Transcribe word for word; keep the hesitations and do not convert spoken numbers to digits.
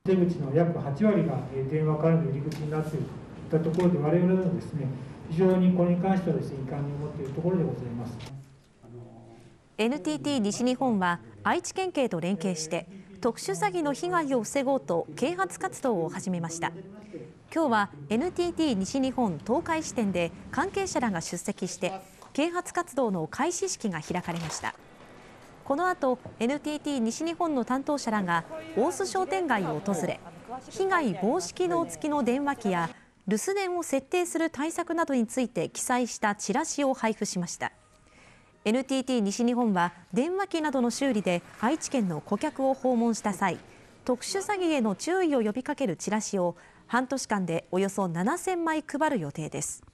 手口の約はちわりが電話からの入り口になっているといったところで、我々もですね、非常にこれに関してはですね、遺憾に思っているところでございます。 エヌティーティー 西日本は愛知県警と連携して特殊詐欺の被害を防ごうと啓発活動を始めました。今日は エヌティーティー 西日本東海支店で関係者らが出席して啓発活動の開始式が開かれました。この後 エヌティーティー 西日本の担当者らが大須商店街を訪れ、被害防止機能付きの電話機や留守電を設定する対策などについて記載したチラシを配布しました。エヌティーティー 西日本は電話機などの修理で愛知県の顧客を訪問した際、特殊詐欺への注意を呼びかけるチラシを半年間でおよそななせんまい配る予定です。